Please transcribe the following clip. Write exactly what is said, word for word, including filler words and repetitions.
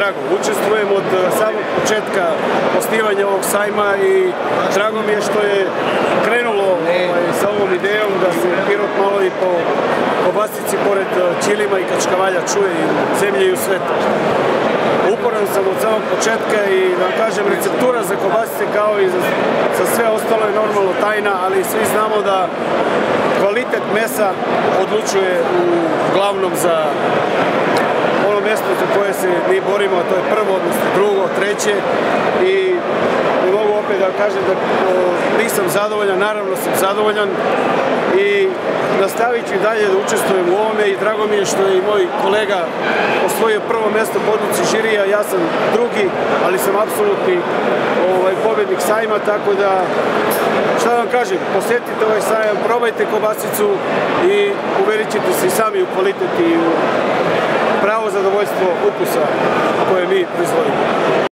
drago. Učestvujem od samog početka osnivanja ovog sajma i drago mi je što je krenulo ovaj, sa ovom idejom da se Pirot malo i po kobasici pored Ćilima i Kačkavalja čuje i u zemlji i u svetu. Uporan sam od samog početka i da vam kažem, receptura za kobasice kao i za, za sve ostalo je normalno tajna, ali svi znamo da kvalitet mesa odlučuje uglavnom za ono mjesto za koje se mi borimo, a to je prvo, odnosno drugo, treće i ne mogu opet da kažem da o, nisam zadovoljan, naravno sam zadovoljan i nastavit ću i dalje da učestvujem u ovome i drago mi je što je i moj kolega osvojio prvo mjesto po odluci žirija, ja sam drugi, ali sam apsolutni ovaj, pobjednik sajma, tako da šta da vam kažem, posjetite ovaj sajam, probajte kobasicu i uverit ćete se i sami u kvalitet i u pravo zadovoljstvo ukusa koje mi proizvodimo.